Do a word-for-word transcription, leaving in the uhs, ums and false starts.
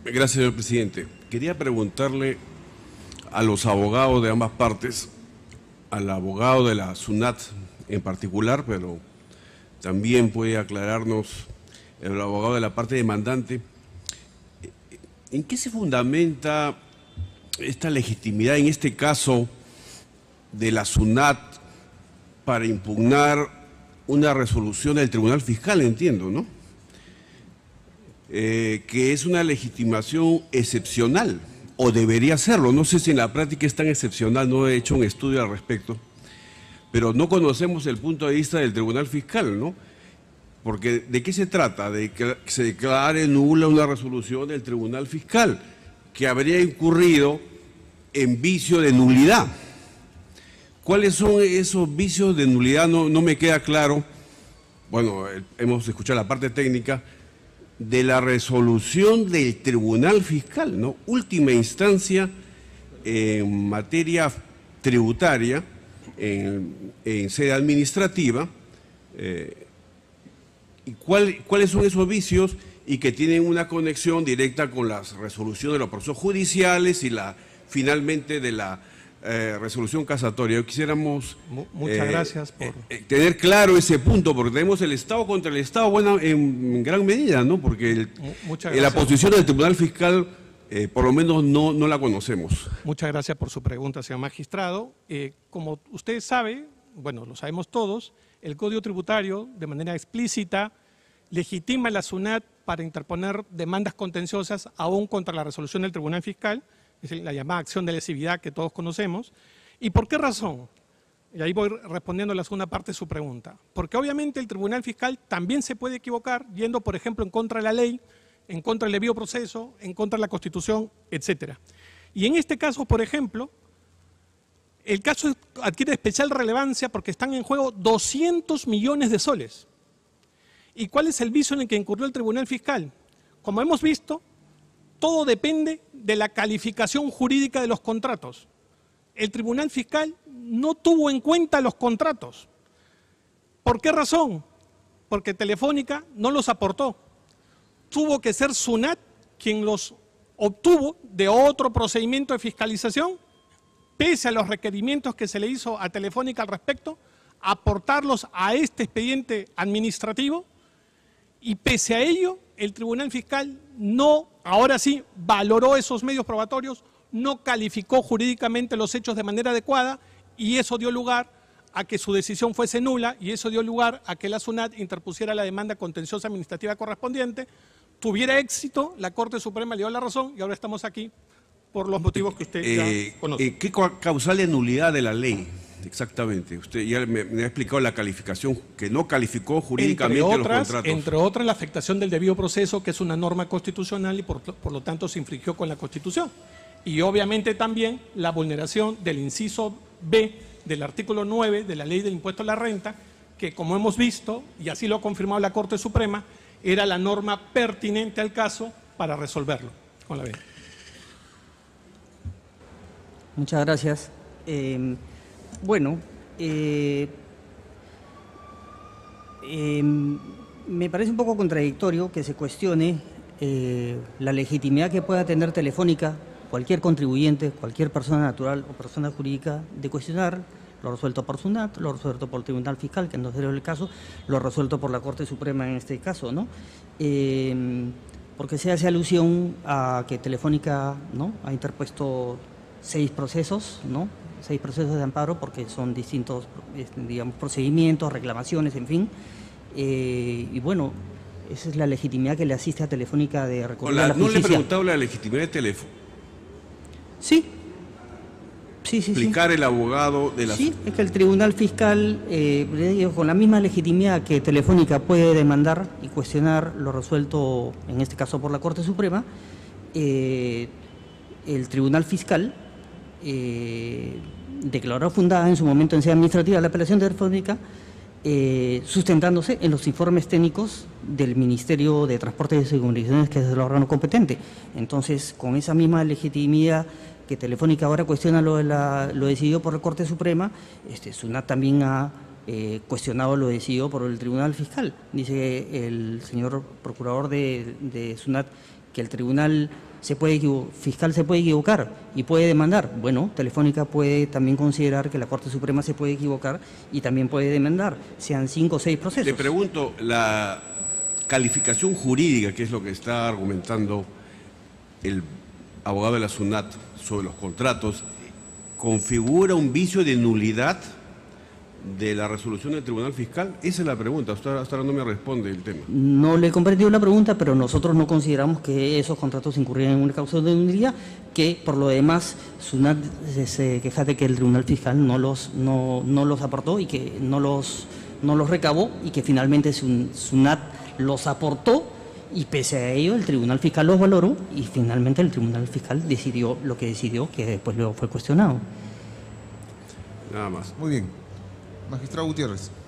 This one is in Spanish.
Gracias, señor presidente. Quería preguntarle a los abogados de ambas partes, al abogado de la SUNAT en particular, pero también puede aclararnos el abogado de la parte demandante, ¿en qué se fundamenta esta legitimidad, en este caso, de la SUNAT para impugnar una resolución del Tribunal Fiscal, entiendo, ¿no? Eh, que es una legitimación excepcional, o debería serlo. No sé si en la práctica es tan excepcional, no he hecho un estudio al respecto, pero no conocemos el punto de vista del Tribunal Fiscal, ¿no? Porque ¿de qué se trata? De que se declare nula una resolución del Tribunal Fiscal, que habría incurrido en vicio de nulidad. ¿Cuáles son esos vicios de nulidad? No, no me queda claro. Bueno, hemos escuchado la parte técnica de la resolución del Tribunal Fiscal, ¿no? Última instancia en materia tributaria, en, en sede administrativa. Eh, ¿y cuál, cuáles son esos vicios? Y que tienen una conexión directa con las resoluciones de los procesos judiciales y la finalmente de la eh, resolución casatoria. Quisiéramos Muchas eh, gracias por... eh, tener claro ese punto, porque tenemos el Estado contra el Estado, bueno, en, en gran medida, ¿no? Porque el, eh, la posición del Tribunal Fiscal, eh, por lo menos, no, no la conocemos. Muchas gracias por su pregunta, señor magistrado. Eh, como usted sabe, bueno, lo sabemos todos, el Código Tributario, de manera explícita, legitima a la SUNAT para interponer demandas contenciosas aún contra la resolución del Tribunal Fiscal, es la llamada acción de lesividad que todos conocemos. ¿Y por qué razón? Y ahí voy respondiendo a la segunda parte de su pregunta. Porque obviamente el Tribunal Fiscal también se puede equivocar yendo, por ejemplo, en contra de la ley, en contra del debido proceso, en contra de la Constitución, etcétera. Y en este caso, por ejemplo, el caso adquiere especial relevancia porque están en juego doscientos millones de soles. ¿Y cuál es el vicio en el que incurrió el Tribunal Fiscal? Como hemos visto, todo depende de la calificación jurídica de los contratos. El Tribunal Fiscal no tuvo en cuenta los contratos. ¿Por qué razón? Porque Telefónica no los aportó. Tuvo que ser SUNAT quien los obtuvo de otro procedimiento de fiscalización, pese a los requerimientos que se le hizo a Telefónica al respecto, aportarlos a este expediente administrativo. Y pese a ello, el Tribunal Fiscal no, ahora sí, valoró esos medios probatorios, no calificó jurídicamente los hechos de manera adecuada y eso dio lugar a que su decisión fuese nula y eso dio lugar a que la SUNAT interpusiera la demanda contenciosa administrativa correspondiente. Tuviera éxito, la Corte Suprema le dio la razón y ahora estamos aquí por los motivos que usted eh, ya conoce. Eh, ¿Qué causal de nulidad de la ley? Exactamente. Usted ya me, me ha explicado la calificación, que no calificó jurídicamente entre otras, los contratos. Entre otras, la afectación del debido proceso, que es una norma constitucional y por, por lo tanto se infringió con la Constitución. Y obviamente también la vulneración del inciso B del artículo nueve de la Ley del Impuesto a la Renta, que como hemos visto, y así lo ha confirmado la Corte Suprema, era la norma pertinente al caso para resolverlo. Con la B. Muchas gracias. Eh, Bueno, eh, eh, me parece un poco contradictorio que se cuestione eh, la legitimidad que pueda tener Telefónica, cualquier contribuyente, cualquier persona natural o persona jurídica, de cuestionar lo resuelto por SUNAT, lo resuelto por el Tribunal Fiscal, que no sería el caso, lo resuelto por la Corte Suprema en este caso, ¿no? Eh, porque se hace alusión a que Telefónica, ¿no?, ha interpuesto seis procesos, ¿no?, seis procesos de amparo porque son distintos, digamos, procedimientos, reclamaciones, en fin. Eh, y bueno, esa es la legitimidad que le asiste a Telefónica de recurrir a la justicia. ¿No le he preguntado la legitimidad de Telefónica? Sí. Sí, sí, explicar sí. el abogado de la... Sí, es que el Tribunal Fiscal, eh, con la misma legitimidad que Telefónica puede demandar y cuestionar lo resuelto, en este caso por la Corte Suprema, eh, el Tribunal Fiscal eh, declaró fundada en su momento en sede administrativa la apelación telefónica, eh, sustentándose en los informes técnicos del Ministerio de Transporte y Comunicaciones, que es el órgano competente. Entonces, con esa misma legitimidad que Telefónica ahora cuestiona lo, de la, lo decidido por la Corte Suprema, este, SUNAT también ha eh, cuestionado lo decidido por el Tribunal Fiscal. Dice el señor procurador de, de SUNAT que el tribunal se puede equivo- fiscal se puede equivocar y puede demandar. Bueno, Telefónica puede también considerar que la Corte Suprema se puede equivocar y también puede demandar, sean cinco o seis procesos. Le pregunto, la calificación jurídica, que es lo que está argumentando el abogado de la SUNAT sobre los contratos, ¿configura un vicio de nulidad de la resolución del Tribunal Fiscal? Esa es la pregunta, hasta ahora, hasta ahora no me responde el tema. No le he comprendido la pregunta, pero nosotros no consideramos que esos contratos incurrieran en una causa de nulidad, que por lo demás SUNAT se, se queja de que el Tribunal Fiscal no los, no, no los aportó y que no los, no los recabó, y que finalmente Sun- SUNAT los aportó, y pese a ello el Tribunal Fiscal los valoró y finalmente el Tribunal Fiscal decidió lo que decidió, que después luego fue cuestionado. Nada más. Muy bien. Magistrado Gutiérrez.